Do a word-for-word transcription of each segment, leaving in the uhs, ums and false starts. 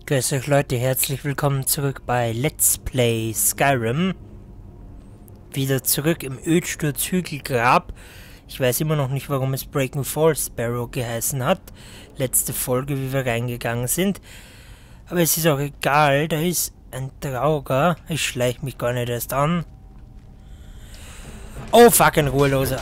Grüß euch Leute, herzlich willkommen zurück bei Let's Play Skyrim. Wieder zurück im Ödsturz-Hügelgrab. Ich weiß immer noch nicht, warum es Breaking Falls Sparrow geheißen hat. Letzte Folge, wie wir reingegangen sind. Aber es ist auch egal, da ist ein Trauger. Ich schleiche mich gar nicht erst an. Oh fuck, ein Ruheloser.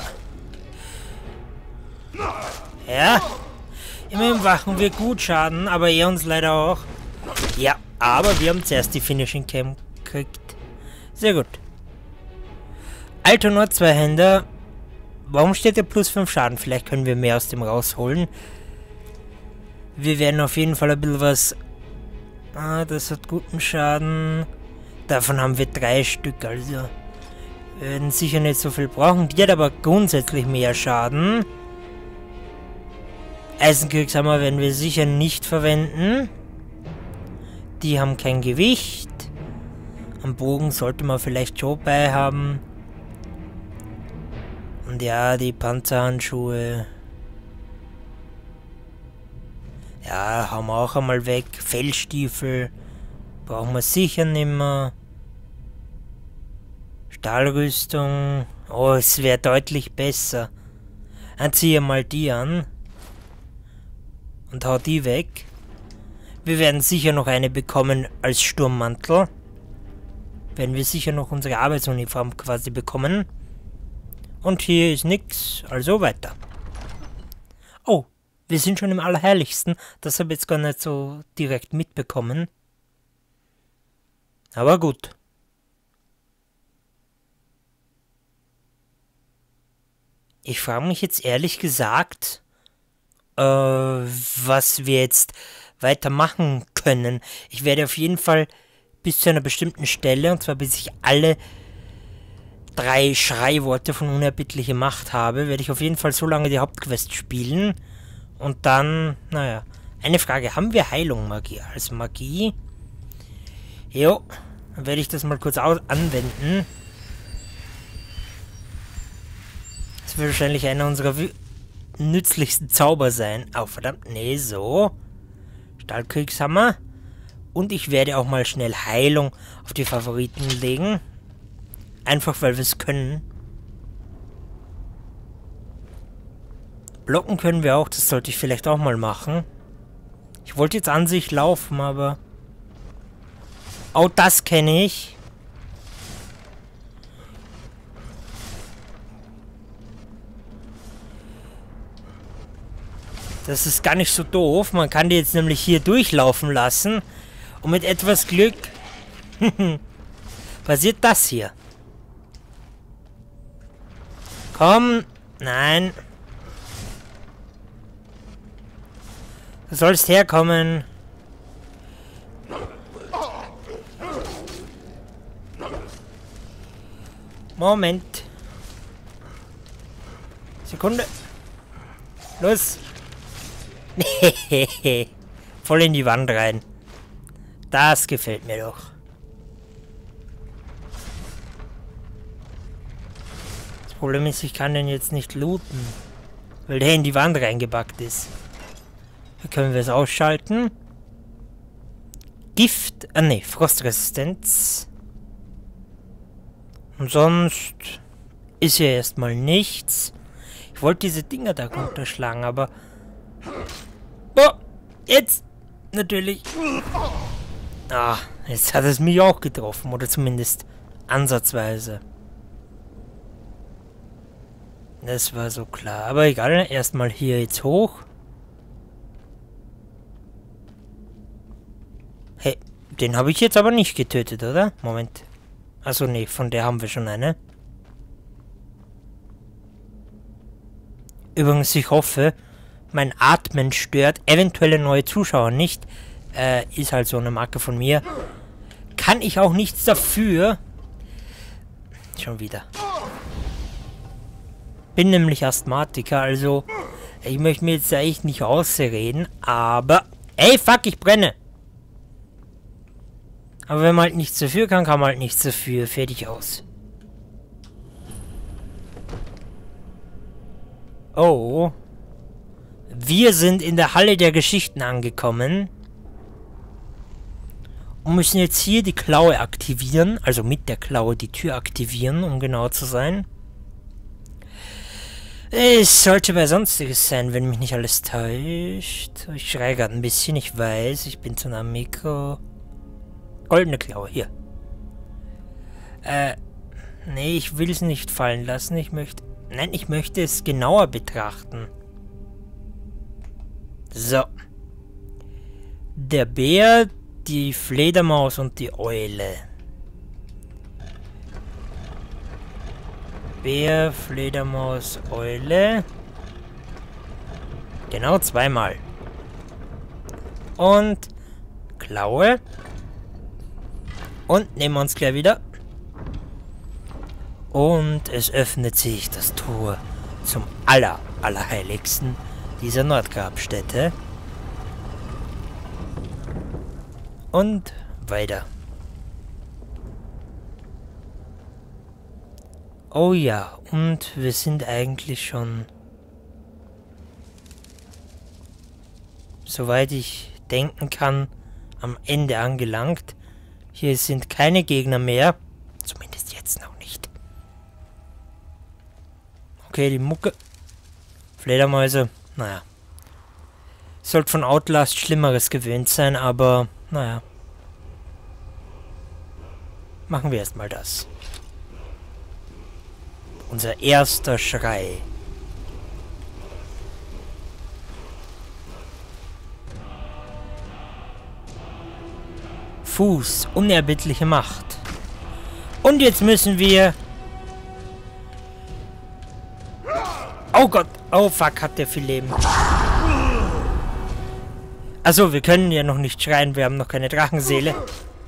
Ja. Immerhin machen wir gut Schaden, aber er uns leider auch. Ja, aber wir haben zuerst die Finishing Cam gekriegt. Sehr gut. Altonor Zweihänder. Warum steht der plus fünf Schaden? Vielleicht können wir mehr aus dem rausholen. Wir werden auf jeden Fall ein bisschen was... Ah, das hat guten Schaden. Davon haben wir drei Stück, also... Wir werden sicher nicht so viel brauchen. Die hat aber grundsätzlich mehr Schaden. Eisenkriegshammer werden wir sicher nicht verwenden. Die haben kein Gewicht. Am Bogen sollte man vielleicht schon bei haben. Und ja, die Panzerhandschuhe. Ja, haben wir auch einmal weg. Fellstiefel. Brauchen wir sicher nicht mehr. Stahlrüstung. Oh, es wäre deutlich besser. Dann ziehe mal die an. Und hau die weg. Wir werden sicher noch eine bekommen als Sturmmantel. Werden wir sicher noch unsere Arbeitsuniform quasi bekommen. Und hier ist nix, also weiter. Oh, wir sind schon im Allerheiligsten. Das habe ich jetzt gar nicht so direkt mitbekommen. Aber gut. Ich frage mich jetzt ehrlich gesagt, äh, was wir jetzt weitermachen können. Ich werde auf jeden Fall bis zu einer bestimmten Stelle, und zwar bis ich alle drei Schreiworte von unerbittliche Macht habe, werde ich auf jeden Fall so lange die Hauptquest spielen. Und dann, naja, eine Frage, haben wir Heilung Magie als Magie? Jo, dann werde ich das mal kurz anwenden. Das wird wahrscheinlich einer unserer nützlichsten Zauber sein. Oh, verdammt, nee, so. Stahlkriegshammer. Und ich werde auch mal schnell Heilung auf die Favoriten legen. Einfach, weil wir es können. Blocken können wir auch, das sollte ich vielleicht auch mal machen. Ich wollte jetzt an sich laufen, aber... Oh, das kenne ich. Das ist gar nicht so doof. Man kann die jetzt nämlich hier durchlaufen lassen. Und mit etwas Glück passiert das hier. Komm. Nein. Du sollst herkommen. Moment. Sekunde. Los. Voll in die Wand rein. Das gefällt mir doch. Das Problem ist, ich kann den jetzt nicht looten, weil der in die Wand reingebackt ist. Hier können wir es ausschalten. Gift, ah ne, Frostresistenz. Und sonst ist ja erstmal nichts. Ich wollte diese Dinger da runterschlagen, aber... Oh, jetzt! Natürlich. Ah, jetzt hat es mich auch getroffen, oder zumindest ansatzweise. Das war so klar, aber egal, erstmal hier jetzt hoch. Hey, den habe ich jetzt aber nicht getötet, oder? Moment. Achso, nee, von der haben wir schon eine. Übrigens, ich hoffe, mein Atmen stört eventuelle neue Zuschauer nicht. Äh, ist halt so eine Marke von mir. Kann ich auch nichts dafür. Schon wieder. Bin nämlich Asthmatiker, also ich möchte mir jetzt echt nicht ausreden, aber... Ey, fuck, ich brenne! Aber wenn man halt nichts dafür kann, kann man halt nichts dafür. Fertig aus. Oh. Wir sind in der Halle der Geschichten angekommen. Und müssen jetzt hier die Klaue aktivieren. Also mit der Klaue die Tür aktivieren, um genau zu sein. Es sollte bei Sonstiges sein, wenn mich nicht alles täuscht. Ich schreie gerade ein bisschen, ich weiß. Ich bin zu einem Mikro. Goldene Klaue, hier. Äh, nee, ich will es nicht fallen lassen. Ich möchte... Nein, ich möchte es genauer betrachten. So. Der Bär, die Fledermaus und die Eule. Bär, Fledermaus, Eule. Genau zweimal. Und Klaue. Und nehmen wir uns gleich wieder. Und es öffnet sich das Tor zum aller, allerheiligsten dieser Nordgrabstätte. Und weiter. Oh ja, und wir sind eigentlich schon, soweit ich denken kann, am Ende angelangt. Hier sind keine Gegner mehr. Zumindest jetzt noch nicht. Okay, die Mucke. Fledermäuse. Naja. Sollte von Outlast Schlimmeres gewöhnt sein, aber naja. Machen wir erstmal das. Unser erster Schrei. Fuß, unerbittliche Macht. Und jetzt müssen wir... Oh Gott, oh fuck, hat der viel Leben. Also, wir können ja noch nicht schreien, wir haben noch keine Drachenseele.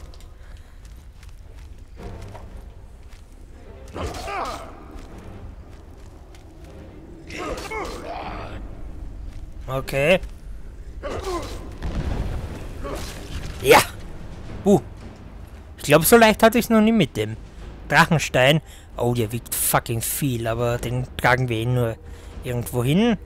Okay. Ja. Uh. Ich glaube, so leicht hatte ich es noch nie mit dem Drachenstein. Oh, der wiegt fucking viel, aber den tragen wir ihn nur irgendwo hin.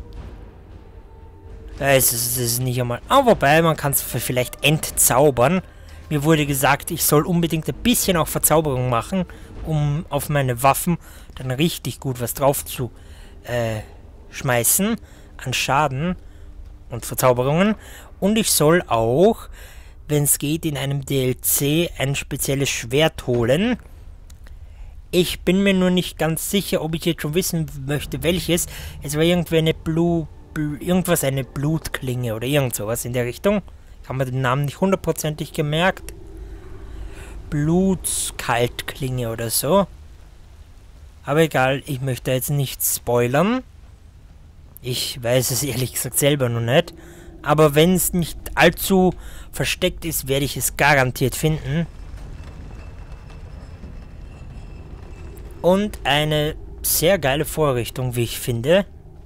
Da ist es ist nicht einmal... Ah, wobei, man kann es vielleicht entzaubern. Mir wurde gesagt, ich soll unbedingt ein bisschen auch Verzauberung machen, um auf meine Waffen dann richtig gut was drauf zu äh, schmeißen an Schaden und Verzauberungen. Und ich soll auch, wenn es geht, in einem D L C ein spezielles Schwert holen. Ich bin mir nur nicht ganz sicher, ob ich jetzt schon wissen möchte, welches. Es war irgendwie eine Blue... irgendwas, eine Blutklinge oder irgend sowas in der Richtung. Ich habe mir den Namen nicht hundertprozentig gemerkt. Blutskaltklinge oder so. Aber egal, ich möchte jetzt nicht spoilern. Ich weiß es ehrlich gesagt selber noch nicht. Aber wenn es nicht allzu versteckt ist, werde ich es garantiert finden. Und eine sehr geile Vorrichtung, wie ich finde.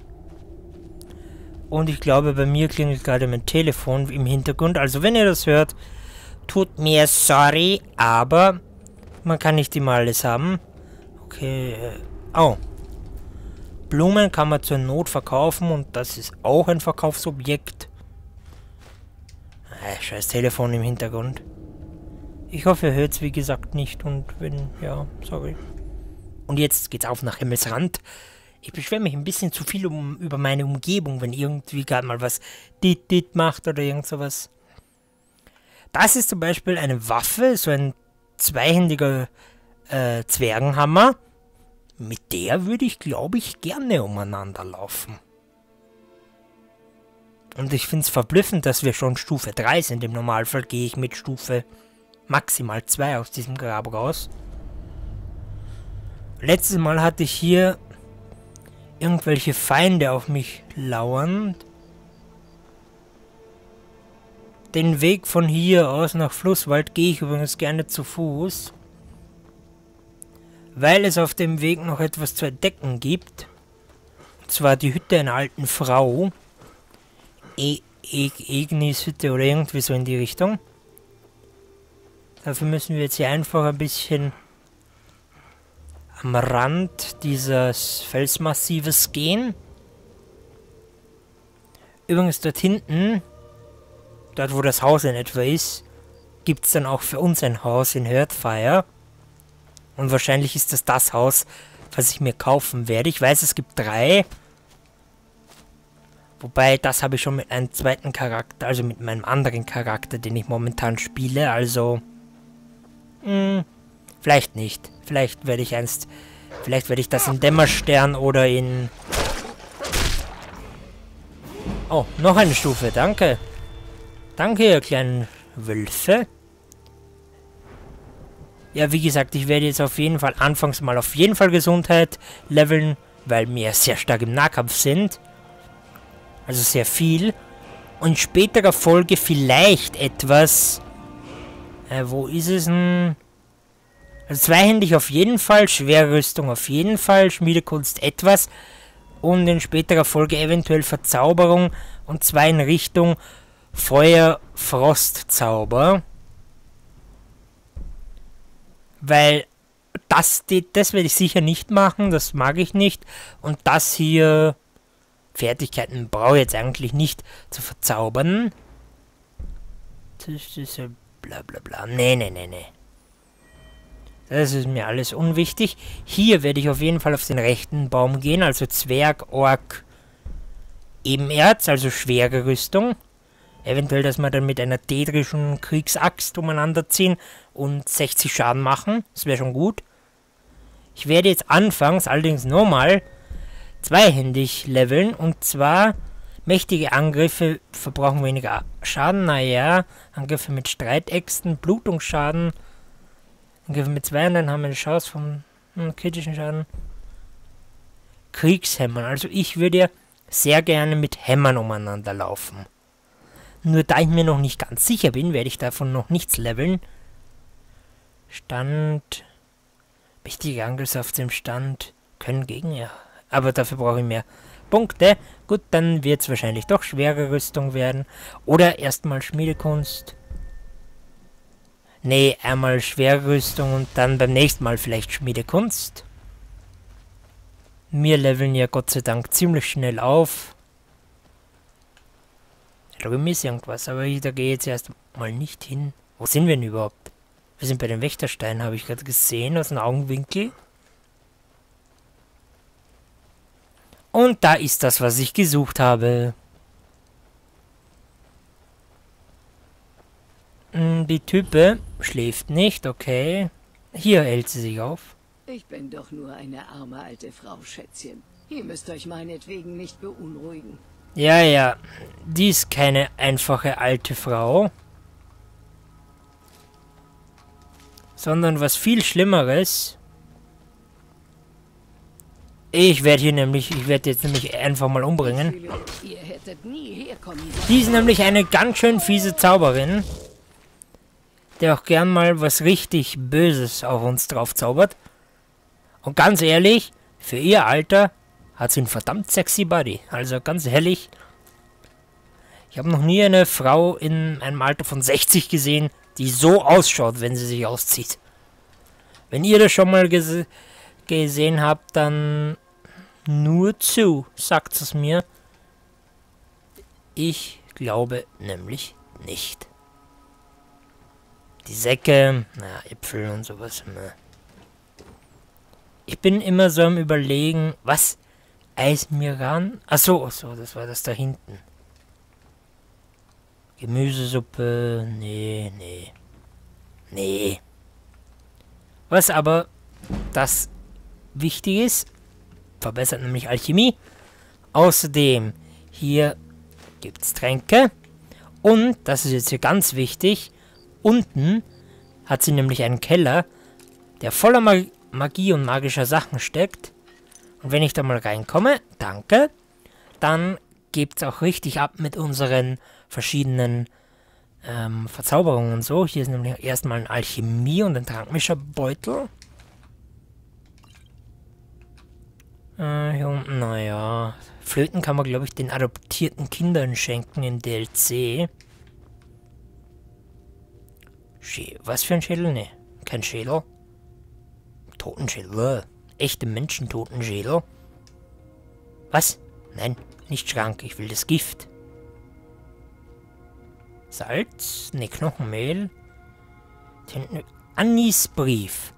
Und ich glaube, bei mir klingelt gerade mein Telefon im Hintergrund. Also wenn ihr das hört, tut mir sorry, aber man kann nicht immer alles haben. Okay, äh, oh. Blumen kann man zur Not verkaufen und das ist auch ein Verkaufsobjekt. Äh, scheiß Telefon im Hintergrund. Ich hoffe, ihr hört es wie gesagt nicht und wenn, ja, sorry. Und jetzt geht's auf nach Himmelsrand. Ich beschwere mich ein bisschen zu viel um, über meine Umgebung, wenn irgendwie gerade mal was dit dit macht oder irgend sowas. Das ist zum Beispiel eine Waffe, so ein zweihändiger äh, Zwergenhammer. Mit der würde ich, glaube ich, gerne umeinander laufen. Und ich finde es verblüffend, dass wir schon Stufe drei sind. Im Normalfall gehe ich mit Stufe maximal zwei aus diesem Grab raus. Letztes Mal hatte ich hier irgendwelche Feinde auf mich lauern. Den Weg von hier aus nach Flusswald gehe ich übrigens gerne zu Fuß. Weil es auf dem Weg noch etwas zu entdecken gibt. Und zwar die Hütte einer alten Frau. E e Egnis Hütte oder irgendwie so in die Richtung. Dafür müssen wir jetzt hier einfach ein bisschen am Rand dieses Felsmassives gehen. Übrigens dort hinten, dort wo das Haus in etwa ist, gibt es dann auch für uns ein Haus in Hearthfire. Und wahrscheinlich ist das das Haus, was ich mir kaufen werde. Ich weiß, es gibt drei. Wobei, das habe ich schon mit einem zweiten Charakter, also mit meinem anderen Charakter, den ich momentan spiele. Also, mh, vielleicht nicht. Vielleicht werde ich einst, vielleicht werde ich das in Dämmerstern oder in... Oh, noch eine Stufe, danke. Danke, ihr kleinen Wölfe. Ja, wie gesagt, ich werde jetzt auf jeden Fall anfangs mal auf jeden Fall Gesundheit leveln, weil wir sehr stark im Nahkampf sind. Also sehr viel. Und in späterer Folge vielleicht etwas... Äh, wo ist es denn? Also zweihändig auf jeden Fall, Schwerrüstung auf jeden Fall, Schmiedekunst etwas. Und in späterer Folge eventuell Verzauberung. Und zwar in Richtung Feuer-Frost-Zauber. Weil das, das werde ich sicher nicht machen, das mag ich nicht. Und das hier... Fertigkeiten brauche ich jetzt eigentlich nicht zu verzaubern. Das ist ja bla bla bla. Nee, nee, nee, nee. Das ist mir alles unwichtig. Hier werde ich auf jeden Fall auf den rechten Baum gehen, also Zwerg, Ork, Ebenerz, also schwere Rüstung. Eventuell, dass wir dann mit einer tädrischen Kriegsaxt umeinander ziehen und sechzig Schaden machen. Das wäre schon gut. Ich werde jetzt anfangs allerdings nochmal zweihändig leveln, und zwar mächtige Angriffe verbrauchen weniger Schaden, naja, Angriffe mit Streitäxten, Blutungsschaden, Angriffe mit zwei Händen haben eine Chance vom hm, kritischen Schaden. Kriegshämmern, also ich würde ja sehr gerne mit Hämmern umeinander laufen. Nur da ich mir noch nicht ganz sicher bin, werde ich davon noch nichts leveln. Stand, mächtige Angriffe auf dem Stand können Gegner... Aber dafür brauche ich mehr Punkte. Gut, dann wird es wahrscheinlich doch schwere Rüstung werden. Oder erstmal Schmiedekunst. Nee, einmal schwere Rüstung und dann beim nächsten Mal vielleicht Schmiedekunst. Wir leveln ja Gott sei Dank ziemlich schnell auf. Da drüben ist irgendwas, aber ich, da gehe ich jetzt erst mal nicht hin. Wo sind wir denn überhaupt? Wir sind bei den Wächtersteinen, habe ich gerade gesehen, aus dem Augenwinkel. Und da ist das, was ich gesucht habe. Die Type schläft nicht, okay. Hier hält sie sich auf. Ich bin doch nur eine arme alte Frau, Schätzchen. Ihr müsst euch meinetwegen nicht beunruhigen. Ja, ja. Die ist keine einfache alte Frau. Sondern was viel Schlimmeres. Ich werde hier nämlich, ich werde jetzt nämlich einfach mal umbringen. Ihr hättet nie herkommen. Die ist nämlich eine ganz schön fiese Zauberin, der auch gern mal was richtig Böses auf uns drauf zaubert. Und ganz ehrlich, für ihr Alter hat sie einen verdammt sexy Body. Also ganz ehrlich, ich habe noch nie eine Frau in einem Alter von sechzig gesehen, die so ausschaut, wenn sie sich auszieht. Wenn ihr das schon mal gese gesehen habt, dann nur zu, sagt es mir. Ich glaube nämlich nicht. Die Säcke, na, Äpfel und sowas. Na. Ich bin immer so am Überlegen, was? Eismiran? Achso, so, das war das da hinten. Gemüsesuppe, nee, nee. Nee. Was aber das wichtig ist, verbessert nämlich Alchemie. Außerdem, hier gibt es Tränke. Und, das ist jetzt hier ganz wichtig, unten hat sie nämlich einen Keller, der voller Mag Magie und magischer Sachen steckt. Und wenn ich da mal reinkomme, danke, dann gibt es auch richtig ab mit unseren verschiedenen ähm, Verzauberungen und so. Hier ist nämlich erstmal ein Alchemie- und ein Trankmischerbeutel. Äh, hier unten, naja. Flöten kann man, glaube ich, den adoptierten Kindern schenken im D L C. Schä Was für ein Schädel? Ne, kein Schädel. Totenschädel. Echte Menschentotenschädel. Was? Nein, nicht Schrank. Ich will das Gift. Salz? Ne, Knochenmehl. Den Annis Brief.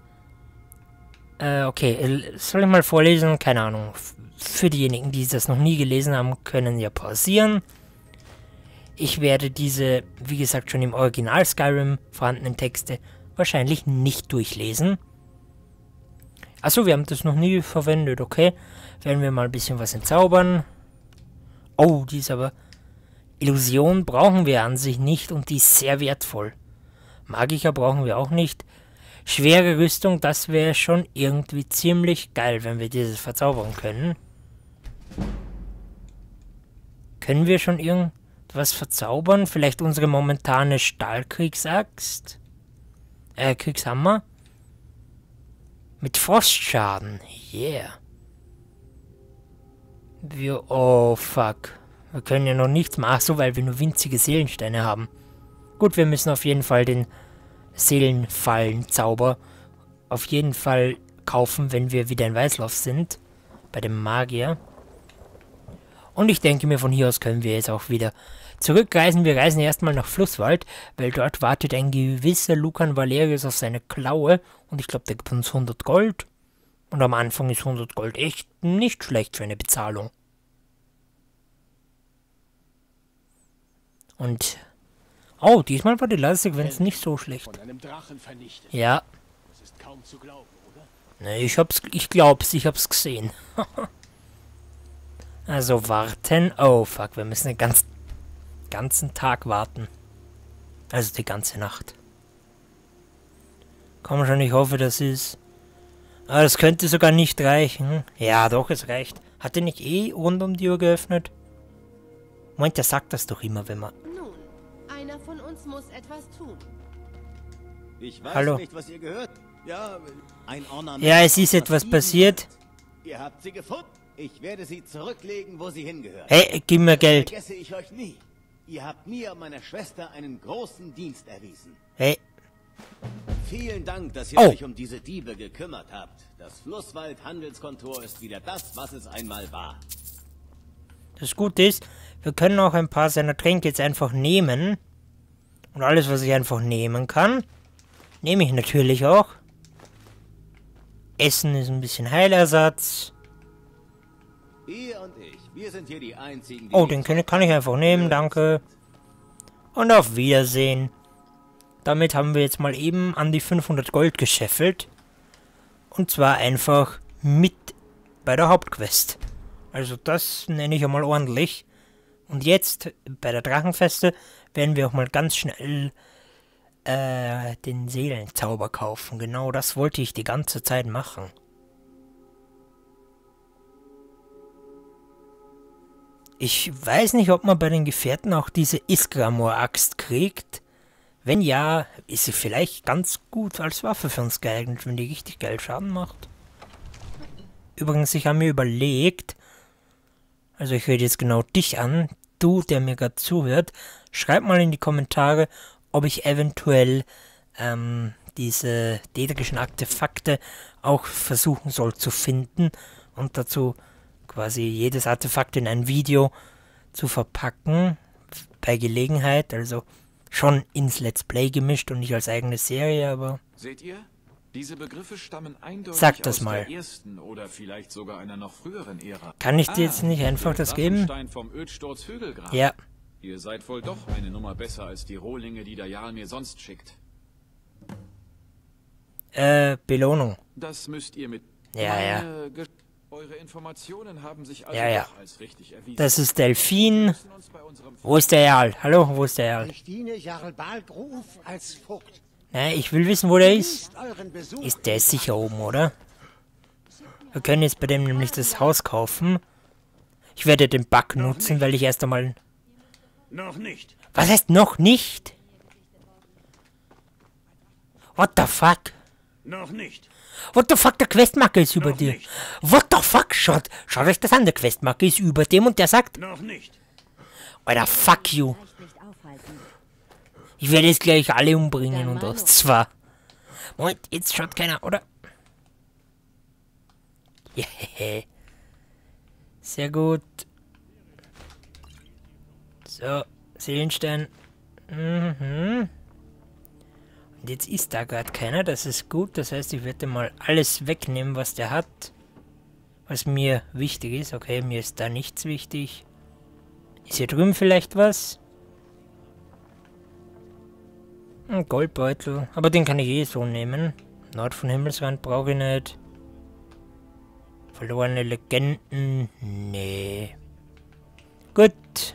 Äh, okay. Soll ich mal vorlesen? Keine Ahnung. Für diejenigen, die das noch nie gelesen haben, können ja pausieren. Ich werde diese, wie gesagt, schon im Original Skyrim vorhandenen Texte wahrscheinlich nicht durchlesen. Achso, wir haben das noch nie verwendet, okay. Werden wir mal ein bisschen was entzaubern. Oh, die ist aber... Illusion brauchen wir an sich nicht und die ist sehr wertvoll. Magiker brauchen wir auch nicht. Schwere Rüstung, das wäre schon irgendwie ziemlich geil, wenn wir dieses verzaubern können. Können wir schon irgendwas verzaubern? Vielleicht unsere momentane Stahlkriegsaxt? Äh, Kriegshammer? Mit Frostschaden. Yeah. Wir... Oh, fuck. Wir können ja noch nichts machen. Ach so, weil wir nur winzige Seelensteine haben. Gut, wir müssen auf jeden Fall den Seelenfallenzauber auf jeden Fall kaufen, wenn wir wieder in Weißlauf sind. Bei dem Magier. Und ich denke mir, von hier aus können wir jetzt auch wieder zurückreisen. Wir reisen erstmal nach Flusswald, weil dort wartet ein gewisser Lucan Valerius auf seine Klaue. Und ich glaube, der gibt uns hundert Gold. Und am Anfang ist hundert Gold echt nicht schlecht für eine Bezahlung. Und... Oh, diesmal war die Ladesequenz nicht so schlecht. Von einem Drachen vernichtet. Ja. Das ist kaum zu glauben, oder? Ne, ich hab's... Ich glaub's, ich hab's gesehen. Also warten. Oh, fuck, wir müssen den ganz, ganzen Tag warten. Also die ganze Nacht. Komm schon, ich hoffe, das ist... Ah, das könnte sogar nicht reichen. Ja, doch, es reicht. Hat er nicht eh rund um die Uhr geöffnet? Moment, der sagt das doch immer, wenn man... Nun, einer von uns muss etwas tun. Ich weiß Hallo. nicht, was ihr gehört. Ja, ein Ornament. Ja, es ist etwas passiert. Ihr habt sie gefunden. Ich werde sie zurücklegen, wo sie hingehören. Hey, gib mir Geld. Vergesse ich euch nie. Ihr habt mir und meiner Schwester einen großen Dienst erwiesen. Hey, Vielen Dank, dass ihr Oh. euch um diese Diebe gekümmert habt. Das Flusswald-Handelskontor ist wieder das, was es einmal war. das Gute ist, wir können auch ein paar seiner Tränke jetzt einfach nehmen. Und alles, was ich einfach nehmen kann, nehme ich natürlich auch. Essen ist ein bisschen Heilersatz. Ihr und ich, wir sind hier die einzigen, die Oh, nicht den kann kann ich einfach nehmen, danke. Und auf Wiedersehen. Damit haben wir jetzt mal eben an die fünfhundert Gold gescheffelt. Und zwar einfach mit bei der Hauptquest. Also das nenne ich einmal ordentlich. Und jetzt bei der Drachenfeste werden wir auch mal ganz schnell äh, den Seelenzauber kaufen. Genau das wollte ich die ganze Zeit machen. Ich weiß nicht, ob man bei den Gefährten auch diese Iskramor-Axt kriegt. Wenn ja, ist sie vielleicht ganz gut als Waffe für uns geeignet, wenn die richtig geil Schaden macht. Übrigens, ich habe mir überlegt, also ich rede jetzt genau dich an, du, der mir gerade zuhört, schreib mal in die Kommentare, ob ich eventuell ähm, diese dädrischen Artefakte auch versuchen soll zu finden und dazu quasi jedes Artefakt in ein Video zu verpacken, bei Gelegenheit, also schon ins Let's Play gemischt und nicht als eigene Serie, aber... Seht ihr? Diese Begriffe stammen eindeutig Sag das aus mal. der ersten oder vielleicht sogar einer noch früheren Ära. Kann ich dir jetzt nicht einfach der das geben? Drachenstein vom Ölsturz Hügelgrab. Ja. Ihr seid wohl doch eine Nummer besser als die Rohlinge, die der Jarl mir sonst schickt. Äh, Belohnung. Das müsst ihr mit... Ja, ja. Meine Ge- Eure Informationen haben sich also Ja, ja. doch als richtig erwiesen. Das ist Delfin. Wir müssen uns bei unserem Wo ist der Jarl? Hallo, wo ist der Jarl? Ich diene Jarl Balgruf als Vogt. Ne, ich will wissen, wo der ist. Ist euren Besuch. Ist der ist sicher oben, oder? Wir können jetzt bei dem nämlich das Haus kaufen. Ich werde den Bug nutzen, weil ich erst einmal... Noch nicht. Was heißt noch nicht? What the fuck? Noch nicht. What the fuck, der Questmarker ist über Noch dir. nicht. What the fuck, schaut, schaut euch das an, der Questmarker ist über dem und der sagt, Noch nicht. Alter, fuck you. Ich werde jetzt gleich alle umbringen und das zwar. Moment, jetzt schaut keiner, oder? Yeah. Sehr gut. So, Seelenstein. Mhm. Und Jetzt ist da gerade keiner, das ist gut. Das heißt, ich werde mal alles wegnehmen, was der hat. Was mir wichtig ist. Okay, mir ist da nichts wichtig. Ist hier drüben vielleicht was? Ein Goldbeutel. Aber den kann ich eh so nehmen. Nord von Himmelsrand brauche ich nicht. Verlorene Legenden. Nee. Gut.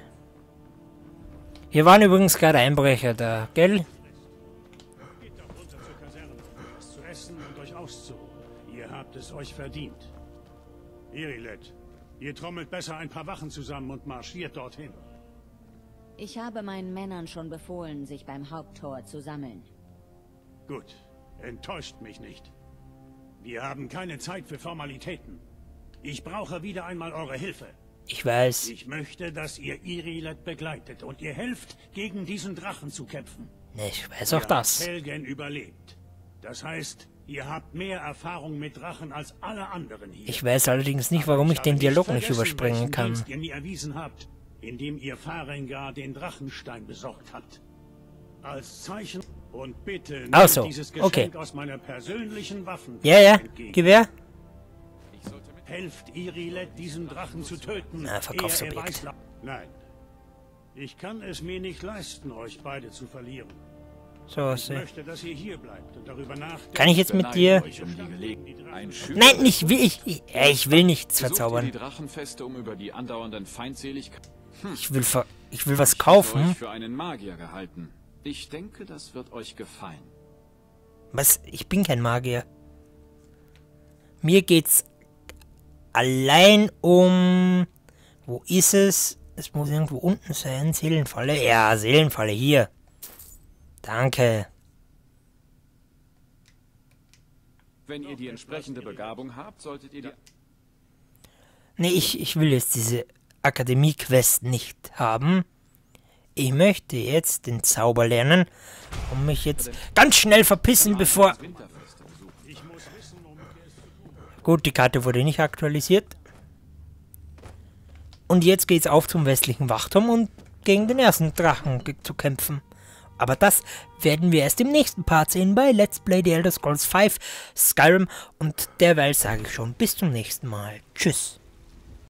Hier waren übrigens gerade Einbrecher da, gell? Geht doch runter zur Kaserne. Was zu essen und euch auszuruhen. Ihr habt es euch verdient. Irilet, ihr trommelt besser ein paar Wachen zusammen und marschiert dorthin. Ich habe meinen Männern schon befohlen, sich beim Haupttor zu sammeln. Gut, enttäuscht mich nicht. Wir haben keine Zeit für Formalitäten. Ich brauche wieder einmal eure Hilfe. Ich weiß. Ich möchte, dass ihr Irilet begleitet und ihr helft, gegen diesen Drachen zu kämpfen. Ne, ich weiß auch Ihr das. habt Helgen überlebt. Das heißt, ihr habt mehr Erfahrung mit Drachen als alle anderen hier. Ich weiß allerdings nicht, warum ich den habe Dialog nicht vergessen, überspringen welchen kann. Dienst ihr mir erwiesen habt, indem ihr Farengar den Drachenstein besorgt habt. Als Zeichen und bitte nehmt Ach so, dieses Geschenk okay. aus meiner persönlichen Waffen. Ja, ja, entgegen. Gewehr. Helft Irilet, diesen Drachen zu töten. Ah, Verkaufsobjekt. ehe er weiß- Nein. Ich kann es mir nicht leisten, euch beide zu verlieren. So, Ich so. möchte, dass ihr hier bleibt und darüber nachdenkt. Kann ich jetzt mit dir... euch um die Gelegenheit. Ein Schüler Nein, nicht will ich... Ich, äh, ich will nichts besucht ihr verzaubern. die Drachenfeste, um über die andauernden Feindseligkeiten... Ich will ver ich will was Ich kaufen. habe euch für einen Magier gehalten. Ich denke, das wird euch gefallen. Was? Ich bin kein Magier. Mir geht's allein um... Wo ist es? Es muss irgendwo unten sein. Seelenfalle? Ja, Seelenfalle, hier. Danke. Wenn ihr die entsprechende Begabung habt, solltet ihr die... Nee, ich, ich will jetzt diese Akademie-Quest nicht haben. Ich möchte jetzt den Zauber lernen und mich jetzt ganz schnell verpissen, bevor... Winterfeste besuchen. Gut, die Karte wurde nicht aktualisiert. Und jetzt geht's auf zum westlichen Wachturm und gegen den ersten Drachen ge- zu kämpfen. Aber das werden wir erst im nächsten Part sehen bei Let's Play The Elder Scrolls fünf Skyrim. Und derweil sage ich schon bis zum nächsten Mal. Tschüss.